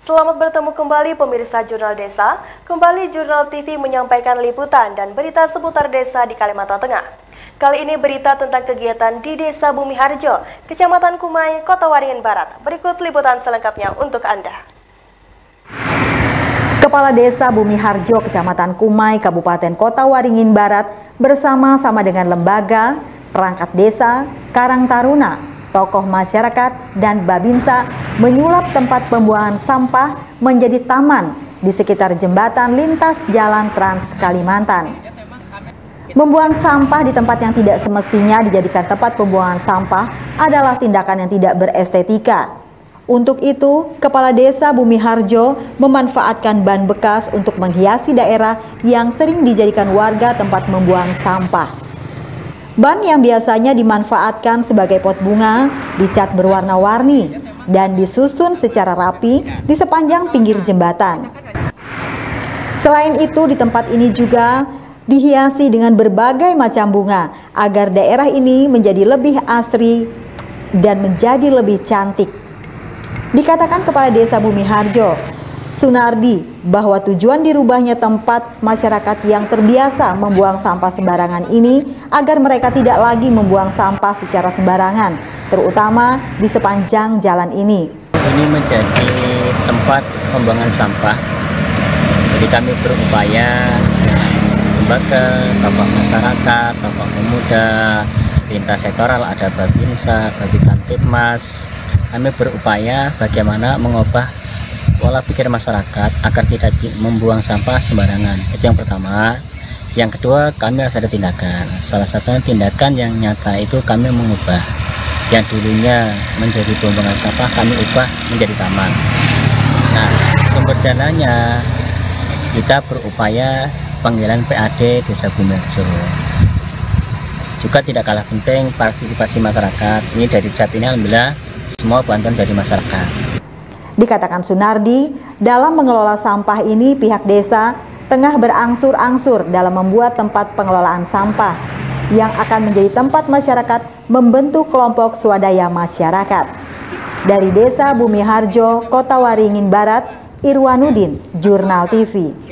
Selamat bertemu kembali pemirsa Jurnal Desa. Kembali Jurnal TV menyampaikan liputan dan berita seputar desa di Kalimantan Tengah. Kali ini berita tentang kegiatan di Desa Bumi Harjo, Kecamatan Kumai, Kota Waringin Barat. Berikut liputan selengkapnya untuk Anda. Kepala Desa Bumi Harjo, Kecamatan Kumai, Kabupaten Kota Waringin Barat bersama-sama dengan lembaga, perangkat desa, Karang Taruna, tokoh masyarakat, dan Babinsa menyulap tempat pembuangan sampah menjadi taman di sekitar jembatan lintas jalan Trans Kalimantan. Membuang sampah di tempat yang tidak semestinya dijadikan tempat pembuangan sampah adalah tindakan yang tidak berestetika. Untuk itu, Kepala Desa Bumi Harjo memanfaatkan ban bekas untuk menghiasi daerah yang sering dijadikan warga tempat membuang sampah. Ban yang biasanya dimanfaatkan sebagai pot bunga dicat berwarna-warni dan disusun secara rapi di sepanjang pinggir jembatan. Selain itu, di tempat ini juga dihiasi dengan berbagai macam bunga agar daerah ini menjadi lebih asri dan menjadi lebih cantik. Dikatakan Kepala Desa Bumi Harjo, Sunardi, bahwa tujuan dirubahnya tempat masyarakat yang terbiasa membuang sampah sembarangan ini agar mereka tidak lagi membuang sampah secara sembarangan, terutama di sepanjang jalan ini. Ini menjadi tempat pembuangan sampah. Jadi kami berupaya lembaga, tokoh masyarakat, tokoh pemuda, lintas sektoral, ada Babinsa, Babinkamtibmas. Kami berupaya bagaimana mengubah pola pikir masyarakat agar tidak membuang sampah sembarangan. Itu yang pertama. Yang kedua, kami harus ada tindakan. Salah satunya tindakan yang nyata itu kami mengubah yang dulunya menjadi pembuangan sampah, kami ubah menjadi taman. Nah, sumber dananya kita berupaya panggilan PAD Desa Bumi Harjo. Juga tidak kalah penting partisipasi masyarakat. Ini dari Jat ini alhamdulillah semua bantuan dari masyarakat. Dikatakan Sunardi, dalam mengelola sampah ini pihak desa tengah berangsur-angsur dalam membuat tempat pengelolaan sampah yang akan menjadi tempat masyarakat membentuk kelompok swadaya masyarakat. Dari Desa Bumi Harjo, Kota Waringin Barat, Irwanudin, Jurnal TV.